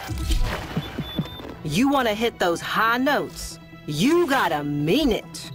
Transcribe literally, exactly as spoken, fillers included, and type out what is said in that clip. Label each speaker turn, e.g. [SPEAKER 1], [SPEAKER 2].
[SPEAKER 1] You want to hit those high notes? You gotta mean it.